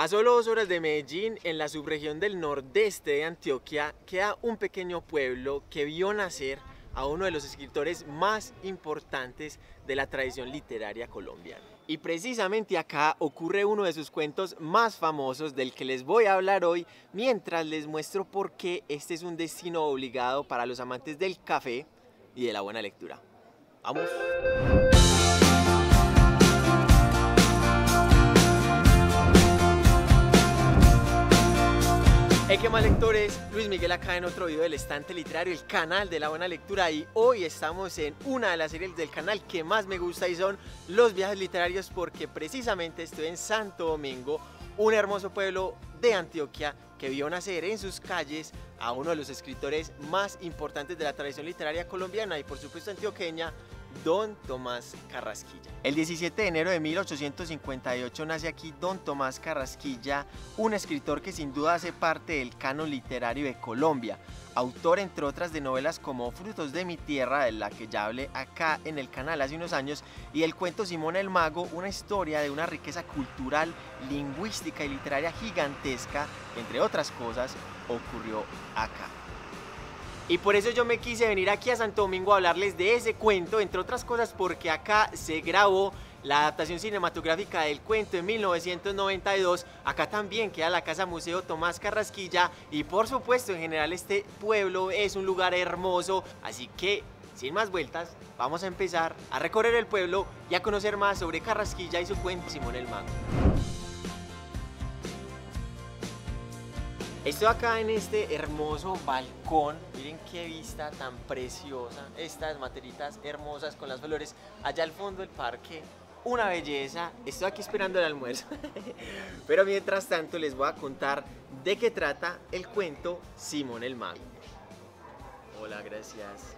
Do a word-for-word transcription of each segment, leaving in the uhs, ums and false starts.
A solo dos horas de Medellín, en la subregión del nordeste de Antioquia, queda un pequeño pueblo que vio nacer a uno de los escritores más importantes de la tradición literaria colombiana. Y precisamente acá ocurre uno de sus cuentos más famosos del que les voy a hablar hoy, mientras les muestro por qué este es un destino obligado para los amantes del café y de la buena lectura. ¡Vamos! Hey, ¿qué más, lectores? Luis Miguel acá en otro video del Estante Literario, el canal de la buena lectura, y hoy estamos en una de las series del canal que más me gusta y son los viajes literarios, porque precisamente estoy en Santo Domingo, un hermoso pueblo de Antioquia que vio nacer en sus calles a uno de los escritores más importantes de la tradición literaria colombiana y por supuesto antioqueña, Don Tomás Carrasquilla. El diecisiete de enero de mil ochocientos cincuenta y ocho nace aquí Don Tomás Carrasquilla, un escritor que sin duda hace parte del canon literario de Colombia, autor entre otras de novelas como Frutos de mi tierra, de la que ya hablé acá en el canal hace unos años, y el cuento Simón el Mago, una historia de una riqueza cultural, lingüística y literaria gigantesca, que entre otras cosas ocurrió acá. Y por eso yo me quise venir aquí a Santo Domingo a hablarles de ese cuento, entre otras cosas porque acá se grabó la adaptación cinematográfica del cuento en mil novecientos noventa y dos, acá también queda la Casa Museo Tomás Carrasquilla y por supuesto en general este pueblo es un lugar hermoso, así que sin más vueltas vamos a empezar a recorrer el pueblo y a conocer más sobre Carrasquilla y su cuento Simón el Mago. Estoy acá en este hermoso balcón, miren qué vista tan preciosa, estas materitas hermosas con las flores, allá al fondo del parque, una belleza. Estoy aquí esperando el almuerzo, pero mientras tanto les voy a contar de qué trata el cuento Simón el Mago. Hola, gracias.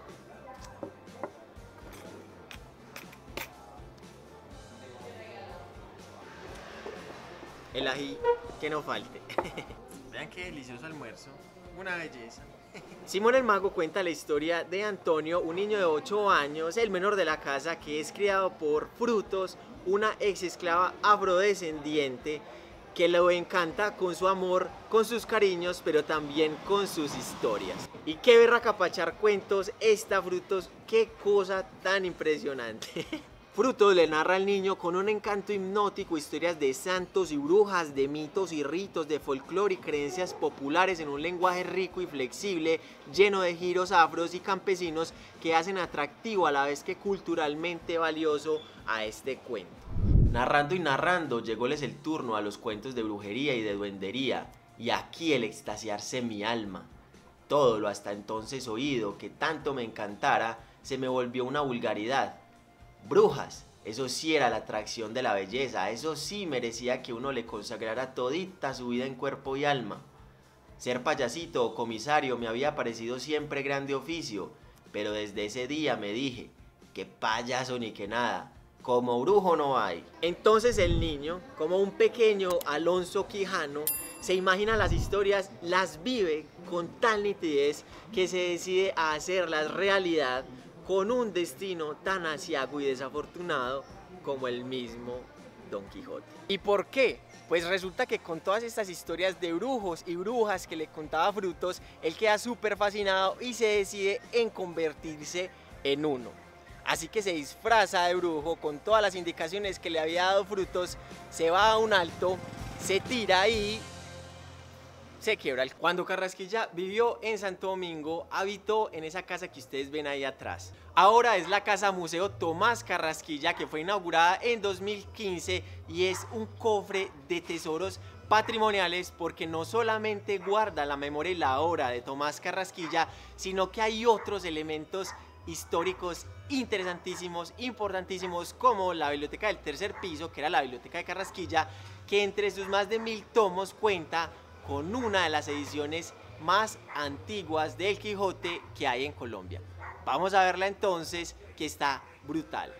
El ají que no falte. Vean qué delicioso almuerzo, una belleza. Simón el Mago cuenta la historia de Antonio, un niño de ocho años, el menor de la casa, que es criado por Frutos, una ex esclava afrodescendiente que lo encanta con su amor, con sus cariños, pero también con sus historias. Y qué berracapachar cuentos esta Frutos, qué cosa tan impresionante. Frutos le narra al niño con un encanto hipnótico historias de santos y brujas, de mitos y ritos, de folclore y creencias populares en un lenguaje rico y flexible, lleno de giros afros y campesinos que hacen atractivo a la vez que culturalmente valioso a este cuento. Narrando y narrando, llególes el turno a los cuentos de brujería y de duendería, y aquí el extasiarse mi alma. Todo lo hasta entonces oído, que tanto me encantara, se me volvió una vulgaridad. Brujas, eso sí era la atracción de la belleza, eso sí merecía que uno le consagrara todita su vida en cuerpo y alma. Ser payasito o comisario me había parecido siempre grande oficio, pero desde ese día me dije, que payaso ni que nada, como brujo no hay. Entonces el niño, como un pequeño Alonso Quijano, se imagina las historias, las vive con tal nitidez que se decide a hacerlas realidad, con un destino tan aciago y desafortunado como el mismo Don Quijote. ¿Y por qué? Pues resulta que con todas estas historias de brujos y brujas que le contaba Frutos, él queda súper fascinado y se decide en convertirse en uno. Así que se disfraza de brujo con todas las indicaciones que le había dado Frutos, se va a un alto, se tira y se quiebra. Cuando Carrasquilla vivió en Santo Domingo, habitó en esa casa que ustedes ven ahí atrás. Ahora es la Casa Museo Tomás Carrasquilla, que fue inaugurada en dos mil quince y es un cofre de tesoros patrimoniales porque no solamente guarda la memoria y la obra de Tomás Carrasquilla, sino que hay otros elementos históricos interesantísimos, importantísimos, como la biblioteca del tercer piso, que era la biblioteca de Carrasquilla, que entre sus más de mil tomos cuenta con una de las ediciones más antiguas del Quijote que hay en Colombia. Vamos a verla entonces, que está brutal.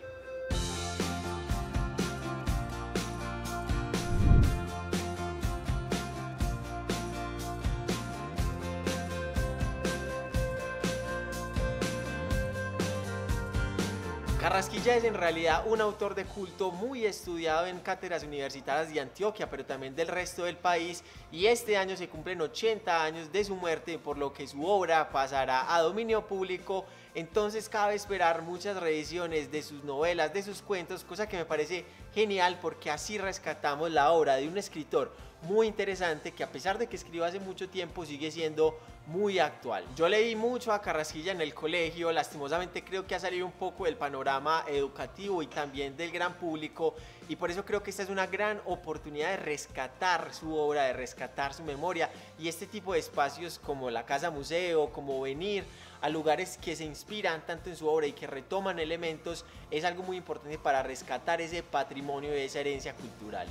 Carrasquilla es en realidad un autor de culto muy estudiado en cátedras universitarias de Antioquia, pero también del resto del país, y este año se cumplen ochenta años de su muerte, por lo que su obra pasará a dominio público. Entonces cabe esperar muchas reediciones de sus novelas, de sus cuentos, cosa que me parece genial porque así rescatamos la obra de un escritor muy interesante que, a pesar de que escribió hace mucho tiempo, sigue siendo muy actual. Yo leí mucho a Carrasquilla en el colegio, lastimosamente creo que ha salido un poco del panorama educativo y también del gran público, y por eso creo que esta es una gran oportunidad de rescatar su obra, de rescatar su memoria, y este tipo de espacios como la Casa Museo, como venir a lugares que se inspiran tanto en su obra y que retoman elementos, es algo muy importante para rescatar ese patrimonio y esa herencia cultural.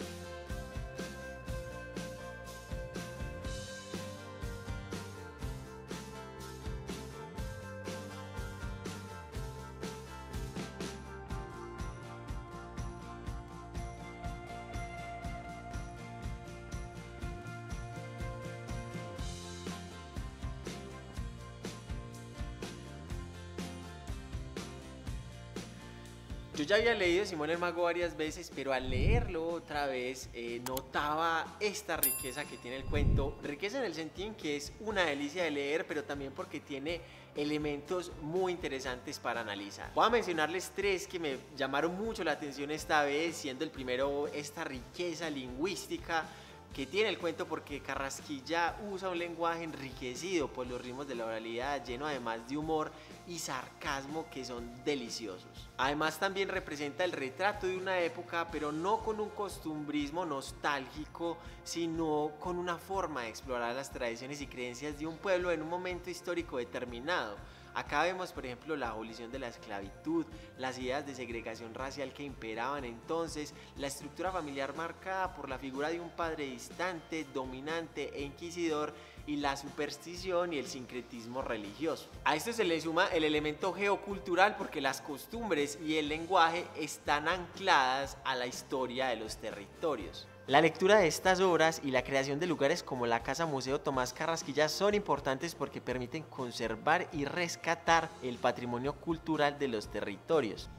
Yo ya había leído Simón el Mago varias veces, pero al leerlo otra vez eh, notaba esta riqueza que tiene el cuento. Riqueza en el sentido en que es una delicia de leer, pero también porque tiene elementos muy interesantes para analizar. Voy a mencionarles tres que me llamaron mucho la atención esta vez, siendo el primero esta riqueza lingüística que tiene el cuento, porque Carrasquilla usa un lenguaje enriquecido por los ritmos de la oralidad, lleno además de humor y sarcasmo que son deliciosos. Además también representa el retrato de una época, pero no con un costumbrismo nostálgico, sino con una forma de explorar las tradiciones y creencias de un pueblo en un momento histórico determinado. Acá vemos, por ejemplo, la abolición de la esclavitud, las ideas de segregación racial que imperaban entonces, la estructura familiar marcada por la figura de un padre distante, dominante e inquisidor, y la superstición y el sincretismo religioso. A esto se le suma el elemento geocultural, porque las costumbres y el lenguaje están ancladas a la historia de los territorios. La lectura de estas obras y la creación de lugares como la Casa Museo Tomás Carrasquilla son importantes porque permiten conservar y rescatar el patrimonio cultural de los territorios.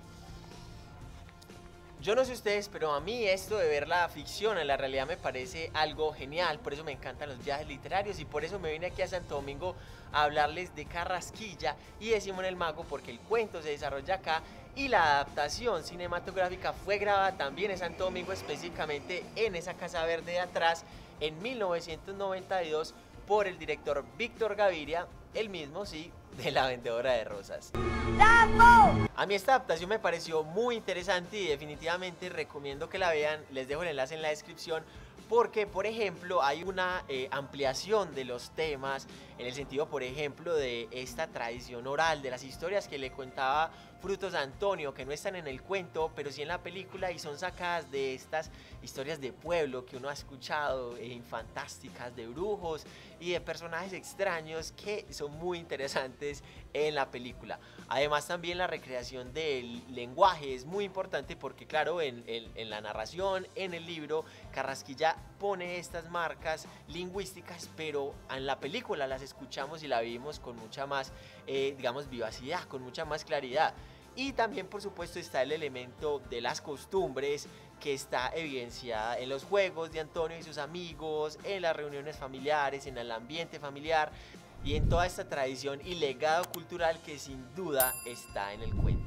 Yo no sé ustedes, pero a mí esto de ver la ficción en la realidad me parece algo genial, por eso me encantan los viajes literarios y por eso me vine aquí a Santo Domingo a hablarles de Carrasquilla y de Simón el Mago, porque el cuento se desarrolla acá y la adaptación cinematográfica fue grabada también en Santo Domingo, específicamente en esa Casa Verde de atrás, en mil novecientos noventa y dos, por el director Víctor Gaviria, el mismo, sí, de La Vendedora de Rosas. ¡Bravo! A mí esta adaptación me pareció muy interesante y definitivamente recomiendo que la vean. Les dejo el enlace en la descripción, porque, por ejemplo, hay una eh, ampliación de los temas, en el sentido, por ejemplo, de esta tradición oral, de las historias que le contaba Frutos Antonio, que no están en el cuento, pero sí en la película, y son sacadas de estas historias de pueblo que uno ha escuchado, eh, fantásticas, de brujos y de personajes extraños que son muy interesantes en la película. Además, también la recreación del lenguaje es muy importante porque, claro, en, en, en la narración, en el libro, Carrasquilla pone estas marcas lingüísticas, pero en la película las escuchamos y la vivimos con mucha más, eh, digamos, vivacidad, con mucha más claridad. Y también, por supuesto, está el elemento de las costumbres, que está evidenciada en los juegos de Antonio y sus amigos, en las reuniones familiares, en el ambiente familiar y en toda esta tradición y legado cultural que sin duda está en el cuento.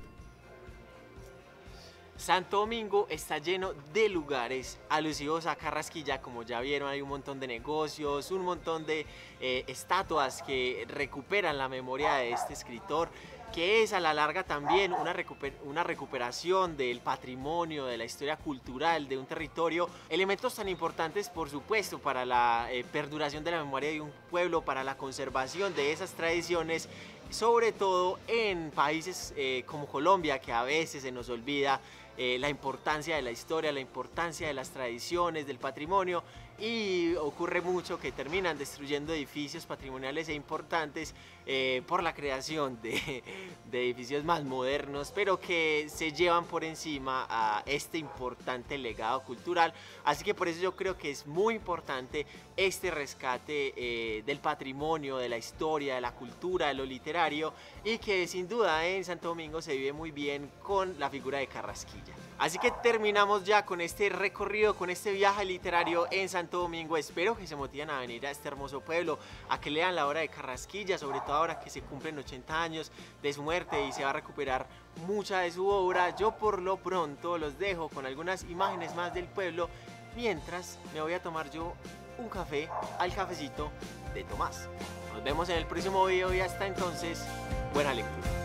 Santo Domingo está lleno de lugares alusivos a Carrasquilla, como ya vieron. Hay un montón de negocios, un montón de eh, estatuas que recuperan la memoria de este escritor, que es a la larga también una, recuper una recuperación del patrimonio, de la historia cultural de un territorio. Elementos tan importantes, por supuesto, para la eh, perduración de la memoria de un pueblo, para la conservación de esas tradiciones, sobre todo en países eh, como Colombia, que a veces se nos olvida eh, la importancia de la historia, la importancia de las tradiciones, del patrimonio, y ocurre mucho que terminan destruyendo edificios patrimoniales e importantes eh, por la creación de, de edificios más modernos, pero que se llevan por encima a este importante legado cultural. Así que por eso yo creo que es muy importante este rescate eh, del patrimonio, de la historia, de la cultura, de lo literario, y que sin duda en Santo Domingo se vive muy bien con la figura de Carrasquilla. Así que terminamos ya con este recorrido, con este viaje literario en Santo Domingo. Espero que se motiven a venir a este hermoso pueblo, a que lean la obra de Carrasquilla, sobre todo ahora que se cumplen ochenta años de su muerte y se va a recuperar mucha de su obra. Yo por lo pronto los dejo con algunas imágenes más del pueblo, mientras me voy a tomar yo un café al cafecito de Tomás. Nos vemos en el próximo video y hasta entonces, buena lectura.